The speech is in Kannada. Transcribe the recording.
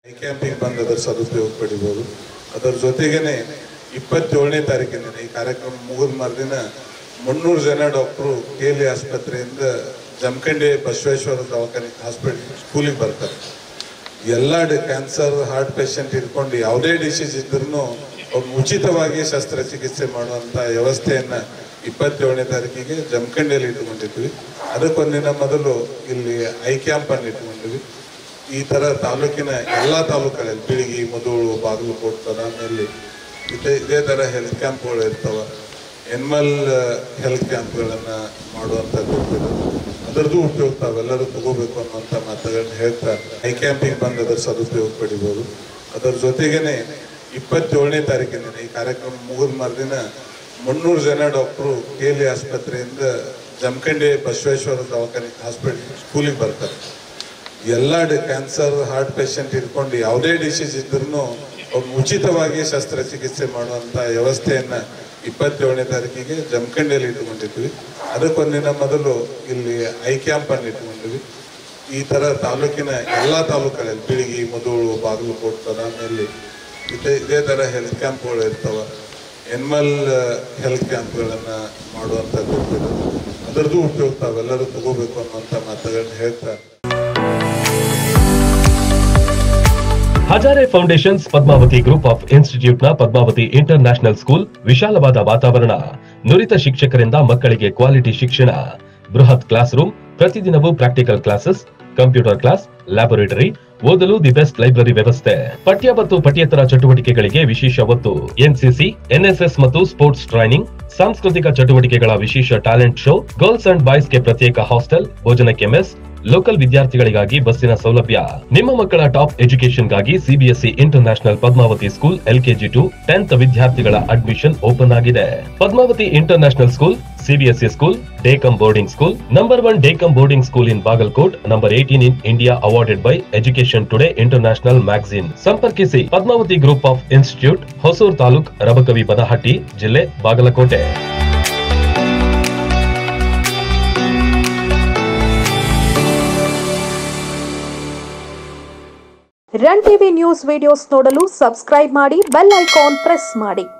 ಕ್ಯಾಂಪಿಂಗ್ ಬಂದು ಅದರ ಸದುಪಯೋಗ ಪಡಿಬಹುದು. ಅದರ ಜೊತೆಗೇನೆ 27ನೇ ತಾರೀಕಿನ ಈ ಕಾರ್ಯಕ್ರಮ ಮುಗಿದ ಮರುದಿನ 300 ಜನ ಡಾಕ್ಟರು KLE ಆಸ್ಪತ್ರೆಯಿಂದ ಜಮಖಂಡಿ ಬಸವೇಶ್ವರ ದವಾಖಾನೆ ಹಾಸ್ಪಿಟಲ್ ಸ್ಕೂಲಿಗೆ ಬರ್ತಾರೆ. ಎಲ್ಲ ಕ್ಯಾನ್ಸರ್ ಹಾರ್ಟ್ ಪೇಷಂಟ್ ಇಟ್ಕೊಂಡು ಯಾವುದೇ ಡಿಸೀಸ್ ಇದ್ರೂ ಅವ್ರು ಉಚಿತವಾಗಿ ಶಸ್ತ್ರಚಿಕಿತ್ಸೆ ಮಾಡುವಂಥ ವ್ಯವಸ್ಥೆಯನ್ನು 27ನೇ ತಾರೀಕಿಗೆ ಜಮಖಂಡಿಯಲ್ಲಿ ಇಟ್ಕೊಂಡಿದ್ವಿ. ಅದಕ್ಕೊಂದಿನ ಮೊದಲು ಇಲ್ಲಿ ಐ ಕ್ಯಾಂಪನ್ನು ಇಟ್ಕೊಂಡಿದ್ವಿ. ಈ ಥರ ತಾಲೂಕಿನ ಎಲ್ಲ ತಾಲೂಕುಗಳಲ್ಲಿ ಬಿಳಿಗಿ, ಮುಧೋಳು, ಬಾಗಲಕೋಟೆ, ಬದಾಮಿಯಲ್ಲಿ ಇದೇ ಥರ ಹೆಲ್ತ್ ಕ್ಯಾಂಪ್ಗಳು ಇರ್ತವೆ. ಎನಿಮಲ್ ಹೆಲ್ತ್ ಕ್ಯಾಂಪ್ಗಳನ್ನು ಮಾಡುವಂಥದ್ದು ಇರ್ತದೆ. ಅದರದ್ದು ಉಪಯೋಗ ತಾವೆಲ್ಲರೂ ತಗೋಬೇಕು ಅನ್ನುವಂಥ ಮಾತುಗಳನ್ನ ಹೇಳ್ತಾ ಐ ಕ್ಯಾಂಪಿಂಗ್ ಬಂದು ಅದರ ಸದುಪಯೋಗ ಪಡಿಬೋದು. ಅದರ ಜೊತೆಗೇನೆ 27ನೇ ತಾರೀಕಿನ ಈ ಕಾರ್ಯಕ್ರಮ ಮುಗಿದ ಮರುದಿನ 300 ಜನ ಡಾಕ್ಟರು KLE ಆಸ್ಪತ್ರೆಯಿಂದ ಜಮಖಂಡಿ ಬಸವೇಶ್ವರ ದವಾಖಾನೆ ಹಾಸ್ಪಿಟಲ್ ಸ್ಕೂಲಿಗೆ ಬರ್ತಾರೆ. ಎಲ್ಲ ಕ್ಯಾನ್ಸರ್ ಹಾರ್ಟ್ ಪೇಷಂಟ್ ಇಟ್ಕೊಂಡು ಯಾವುದೇ ಡಿಸೀಸ್ ಇದ್ರೂ ಅವ್ರು ಉಚಿತವಾಗಿ ಶಸ್ತ್ರಚಿಕಿತ್ಸೆ ಮಾಡುವಂಥ ವ್ಯವಸ್ಥೆಯನ್ನು 27ನೇ ತಾರೀಕಿಗೆ ಜಮಖಂಡಿಯಲ್ಲಿ ಇಟ್ಕೊಂಡಿದ್ವಿ. ಅದಕ್ಕೊಂದಿನ ಮೊದಲು ಇಲ್ಲಿ ಐ ಕ್ಯಾಂಪನ್ನು ಇಟ್ಕೊಂಡಿದ್ವಿ. ಈ ಥರ ತಾಲೂಕಿನ ಎಲ್ಲ ತಾಲೂಕುಗಳಲ್ಲಿ ಬಿಳಿಗಿ, ಮುಧೋಳು, ಬಾಗಲಕೋಟೆ, ಬದಾಮಿಯಲ್ಲಿ ಇದೇ ಥರ ಹೆಲ್ತ್ ಕ್ಯಾಂಪ್ಗಳು ಇರ್ತವೆ. ಎನಿಮಲ್ ಹೆಲ್ತ್ ಕ್ಯಾಂಪ್ಗಳನ್ನು ಮಾಡುವಂಥದ್ದು ಇರ್ತದೆ. ಅದರದ್ದು ಉಪಯೋಗ ತಾವೆಲ್ಲರೂ ತಗೋಬೇಕು ಅನ್ನುವಂಥ ಮಾತುಗಳನ್ನ ಹೇಳ್ತಾ Hazare foundations Padmavati group of ಇನ್ಸ್ಟಿಟ್ಯೂಟ್ನ ಪದ್ಮಾವತಿ ಇಂಟರ್ ನ್ಯಾಷನಲ್ ಸ್ಕೂಲ್ ವಿಶಾಲವಾದ ವಾತಾವರಣ, ನುರಿತ ಶಿಕ್ಷಕರಿಂದ ಮಕ್ಕಳಿಗೆ ಕ್ವಾಲಿಟಿ ಶಿಕ್ಷಣ, ಬೃಹತ್ ಕ್ಲಾಸ್ ರೂಮ್, ಪ್ರತಿದಿನವೂ practical classes, computer class, laboratory, ಓದಲು ದಿ ಬೆಸ್ಟ್ ಲೈಬ್ರರಿ ವ್ಯವಸ್ಥೆ, ಪಠ್ಯ ಮತ್ತು ಪಠ್ಯೇತರ ಚಟುವಟಿಕೆಗಳಿಗೆ ವಿಶೇಷ ಒತ್ತು, ಎನ್ಸಿಸಿ, ಎನ್ಎಸ್ಎಸ್ ಮತ್ತು ಸ್ಪೋರ್ಟ್ಸ್ ಟ್ರೈನಿಂಗ್, ಸಾಂಸ್ಕೃತಿಕ ಚಟುವಟಿಕೆಗಳ ವಿಶೇಷ ಟ್ಯಾಲೆಂಟ್ ಶೋ, ಗರ್ಲ್ಸ್ ಅಂಡ್ ಬಾಯ್ಸ್ಗೆ ಪ್ರತ್ಯೇಕ ಹಾಸ್ಟೆಲ್, ಭೋಜನಕ್ಕೆ ಮೆಸ್, ಲೋಕಲ್ ವಿದ್ಯಾರ್ಥಿಗಳಿಗಾಗಿ ಬಸ್ಸಿನ ಸೌಲಭ್ಯ. ನಿಮ್ಮ ಮಕ್ಕಳ ಟಾಪ್ ಎಜುಕೇಶನ್ಗಾಗಿ CBSE international Padmavati school LKG to 10th ವಿದ್ಯಾರ್ಥಿಗಳ ಅಡ್ಮಿಷನ್ ಓಪನ್ ಆಗಿದೆ. Padmavati international school CBSE school, day cum boarding school, number 1 day cum boarding school in Bagalkot, number 18 in India, awarded by Education Today international magazine. ಸಂಪರ್ಕಿಸಿ Padmavati group of institute, Hosur taluk, Rabkavi Banahatti, ಜಿಲ್ಲೆ Bagalkote. Run TV news videos ನೋಡಲು ಸಬ್ಸ್ಕ್ರೈಬ್ ಮಾಡಿ, ಬೆಲ್ ಐಕಾನ್ ಪ್ರೆಸ್ ಮಾಡಿ.